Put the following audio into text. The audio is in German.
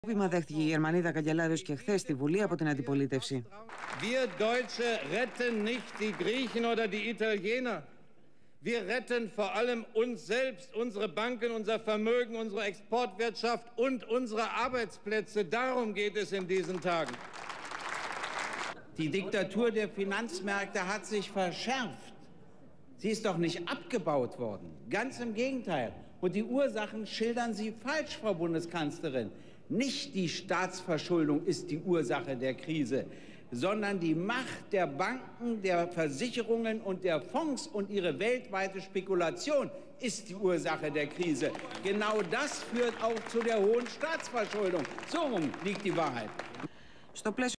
Πήμα δέχτηκε η Γερμανίδα καγκελάριος και χθες στη Βουλή από την αντιπολίτευση. Wir Deutsche retten nicht die Griechen oder die Italiener. Wir retten vor allem uns selbst, unsere Banken, unser Vermögen, unsere Exportwirtschaft und unsere Arbeitsplätze. Darum geht es in diesen Tagen. Die Diktatur der Finanzmärkte hat sich verschärft. Sie ist doch nicht abgebaut worden. Ganz im Gegenteil. Und die Ursachen schildern Sie falsch, Frau Bundeskanzlerin. Nicht die Staatsverschuldung ist die Ursache der Krise, sondern die Macht der Banken, der Versicherungen und der Fonds und ihre weltweite Spekulation ist die Ursache der Krise. Genau das führt auch zu der hohen Staatsverschuldung. So rum liegt die Wahrheit.